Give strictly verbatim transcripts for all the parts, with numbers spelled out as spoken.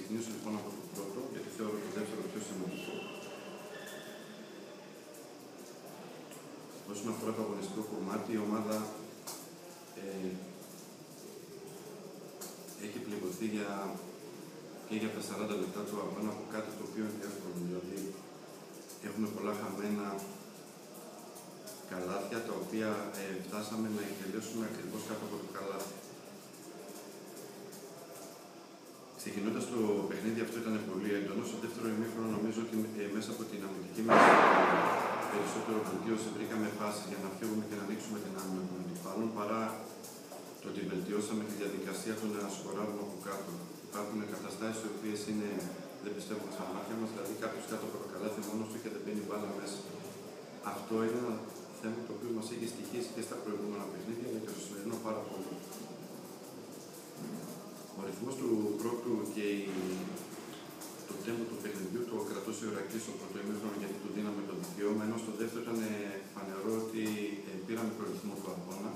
ξεκινήσω λοιπόν από το πρώτο, γιατί θεωρώ το δεύτερο πιο σημαντικό. Όσον αφορά το αγωνιστικό κομμάτι, η ομάδα ε, έχει πληγωθεί για, και για τα σαράντα λεπτά του αγώνα από κάτι το οποίο είναι εύκολο. Δηλαδή, έχουμε πολλά χαμένα καλάθια, τα οποία ε, φτάσαμε να εκτελέσουμε ακριβώς κάτω από το καλάθι. Ξεκινώντας το παιχνίδι, αυτό ήταν πολύ έντονο. Στο δεύτερο ημίχρονο, νομίζω ότι ε, μέσα από την αμυντική μας περισσότερο βελτίωση βρήκαμε φάσεις για να φύγουμε και να ανοίξουμε την άμυνα των αντιπάλων, παρά το ότι βελτιώσαμε τη διαδικασία του να σκοράρουμε από κάτω. Υπάρχουν καταστάσεις οι οποίες είναι, δεν πιστεύω στα μάτια μας, δηλαδή κάποιος κάτω από το καλάθι μόνος του και δεν μπαίνει μπάλα μέσα. Αυτό είναι ένα θέμα το οποίο μας έχει στοιχήσει και στα προηγούμενα παιχνίδια, αλλά και στο σημερινό πάρα πολύ. Ο ρυθμός του πρώτου και η... το τέμπο του παιχνιδιού το κρατούσε ο Ηρακλής στο πρώτο ημίχρονο, γιατί του δίναμε το δικαίωμα, ενώ στο δεύτερο ήταν φανερό ότι ε, πήραμε το ρυθμό του αγώνα.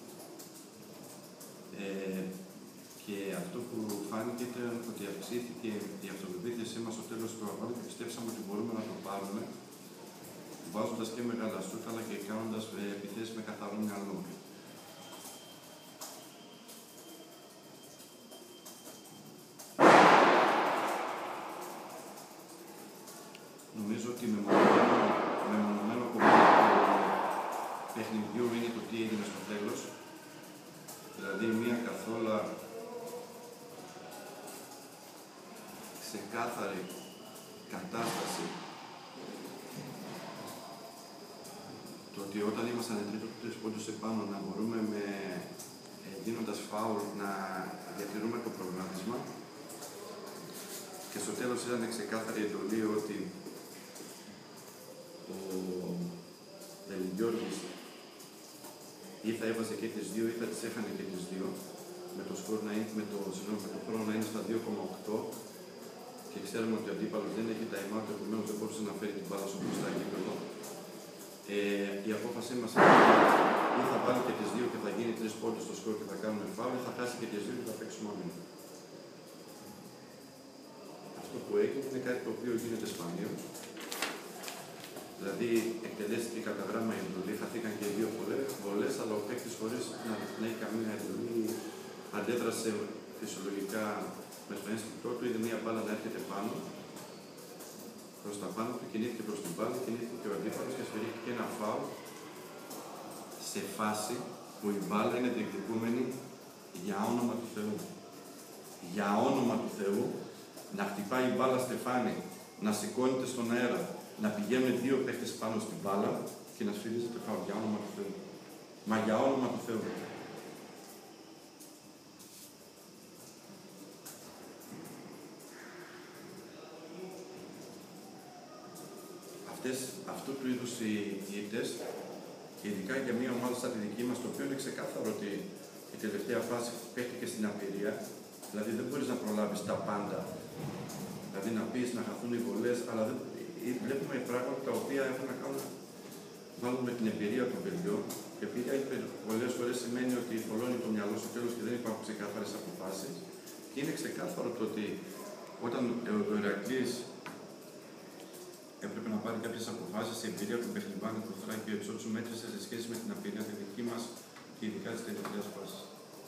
Ε, και αυτό που φάνηκε ήταν ότι αυξήθηκε η αυτοπεποίθησή μας στο τέλος του αγώνα και πιστέψαμε ότι μπορούμε να το πάρουμε, βάζοντας και μεγάλα σούτ, αλλά και κάνοντας ε, επιθέσεις με καθαρό μυαλό. Νομίζω ότι με μονομένο κομμάτι του παιχνιδιού είναι το τι έγινε στο τέλος. Δηλαδή μια καθόλου ξεκάθαρη κατάσταση. Το ότι όταν ήμασταν τρίτο τρεις πόντους επάνω να μπορούμε με, ε, δίνοντας φάουλ να διατηρούμε το προγράμματισμα. Και στο τέλος ήταν ξεκάθαρη εντολή ότι ο Δελγιώργης ή θα έβαζε και τις δύο ή θα τις έχανε και τις δύο, με το, σκορ να είναι, με το, συγγνώμη, με το χρόνο να είναι στα δύο κόμμα οκτώ και ξέρουμε ότι ο αντίπαλος δεν έχει time out, επομένως δεν μπορούσε να φέρει την μπάλα στο μπροστά γήπεδο. Ε, η απόφασή μας είναι ή θα βάλει και τις δύο και θα γίνει τρεις πόντους στο σκορ και θα κάνουμε φάουλ, ή θα χάσει και τις δύο και θα παίξουμε άμυνα. Αυτό που έγινε είναι κάτι το οποίο γίνεται σπανίως. Δηλαδή, εκτελέστηκε κατά γράμμα η εντολή, χαθήκαν και οι δύο βολές, αλλά ο παίκτης χωρίς να, να έχει καμία εντολή αντέδρασε φυσιολογικά με το ένστικτό του, είδε μία μπάλα να έρχεται πάνω, προς τα πάνω του, κινήθηκε προς την μπάλα, κινήθηκε και ο αντίπαλος και σφυρίχθηκε ένα φάουλ σε φάση που η μπάλα είναι διεκδικούμενη για όνομα του Θεού. Για όνομα του Θεού, να χτυπάει η μπάλα στεφάνι, να σηκώνεται στον αέρα, να πηγαίνουν δύο παίχτες πάνω στην μπάλα και να σφυρίζεται φάουλ. Για όνομα του Θεού. Μα για όνομα του Θεού. Αυτές, αυτού του είδους οι ήττες, ειδικά για μια ομάδα σαν τη δική μας, το οποίο είναι ξεκάθαρο ότι η τελευταία φάση παίχτηκε στην απειρία, δηλαδή δεν μπορείς να προλάβεις τα πάντα. Δηλαδή να πεις να χαθούν οι βολές, αλλά δεν, βλέπουμε πράγματα τα οποία έχουν να κάνουν μάλλον με την εμπειρία των παιδιών. Και επειδή πολλές φορές σημαίνει ότι θολώνει το μυαλό στο τέλος και δεν υπάρχουν ξεκάθαρες αποφάσεις. Και είναι ξεκάθαρο το ότι όταν ο Ηρακλής έπρεπε να πάρει κάποιες αποφάσεις, η εμπειρία του Μπεχλιμπάνη, του Θράκη και του Εξώτσου μέτρησε σε σχέση με την απειρία τη δική μας και ειδικά της τελευταίας φάσης.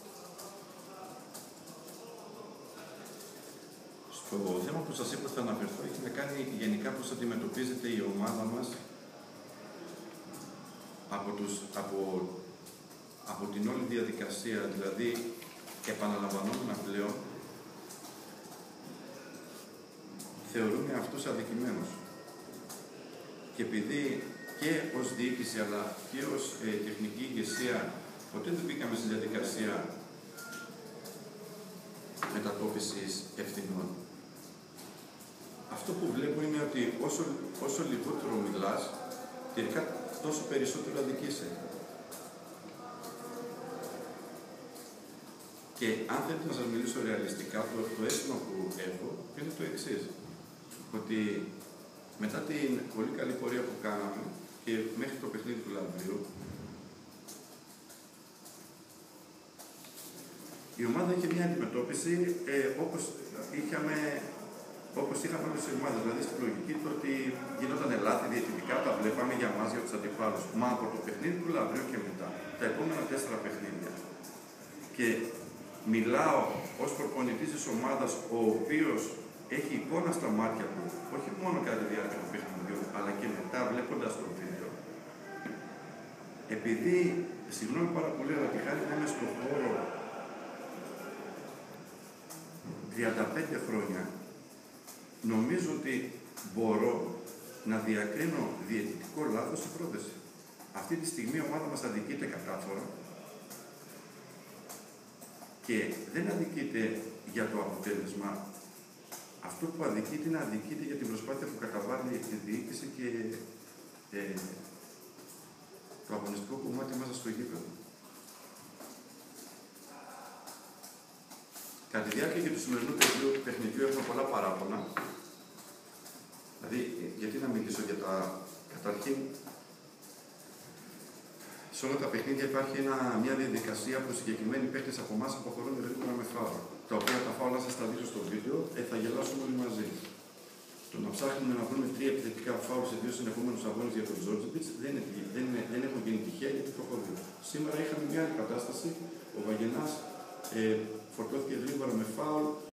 Το θέμα που σας είπα θα αναφερθώ έχει να κάνει γενικά πώς αντιμετωπίζεται η ομάδα μας από, τους, από, από την όλη διαδικασία, δηλαδή επαναλαμβανόμενα πλέον θεωρούμε αυτούς αδικημένους. Και επειδή και ως διοίκηση αλλά και ως ε, τεχνική ηγεσία ποτέ δεν μπήκαμε στη διαδικασία μετατόπισης ευθυνών. Αυτό που βλέπω είναι ότι όσο, όσο λιγότερο μιλάς, τελικά τόσο περισσότερο αδικείσαι. Και αν θέλετε να σας μιλήσω ρεαλιστικά, το, το αίσθημα που έχω είναι το εξής. Ότι μετά την πολύ καλή πορεία που κάναμε και μέχρι το παιχνίδι του Λαμβρίου, η ομάδα είχε μια αντιμετώπιση ε, όπως, είχαμε, όπως είχαμε όλες οι ομάδες. Δηλαδή στην λογική του ότι γινόταν λάθη διαιτητικά, τα βλέπαμε για μας, για τους αντιπάλους. Μα από το παιχνίδι του Λαυρίου και μετά, τα επόμενα τέσσερα παιχνίδια. Και μιλάω ως προπονητής της ομάδας, ο οποίος έχει εικόνα στα μάτια του, όχι μόνο κατά τη διάρκεια του παιχνιδιού, αλλά και μετά βλέποντας το βίντεο. Επειδή, συγγνώμη πάρα πολύ, αλλά τη χάρη να είμαι στον χώρο τριάντα πέντε χρόνια, νομίζω ότι μπορώ να διακρίνω διαιτητικό λάθος στην πρόθεση. Αυτή τη στιγμή η ομάδα μας αδικείται κατάφορα και δεν αδικείται για το αποτέλεσμα. Αυτό που αδικείται είναι αδικείται για την προσπάθεια που καταβάλει η διοίκηση και ε, το αγωνιστικό κομμάτι μέσα στο γήπεδο. Κατά τη διάρκεια και του σημερινού παιχνιδιού έχουμε πολλά παράπονα. Δηλαδή, γιατί να μιλήσω για τα... Καταρχήν, σε όλα τα παιχνίδια υπάρχει ένα, μια διαδικασία που συγκεκριμένοι παίκτες από εμάς αποχωρούν γρήγορα με φάουλ. Τα οποία τα φάουλα σας τα δείξω στο βίντεο, ε, θα γελάσουμε όλοι μαζί. Το να ψάχνουμε να βρούμε τρία επιθετικά φάουλ σε δύο συνεχόμενους αγώνες για τον Τζόρτζεβιτς δεν, δεν, δεν έχουν γίνει τυχαία γιατί το έχω δει. Σήμερα είχαμε μια άλλη κατάσταση. Ο Βαγενάς ε, φορτώθηκε γρήγορα με φάουλ.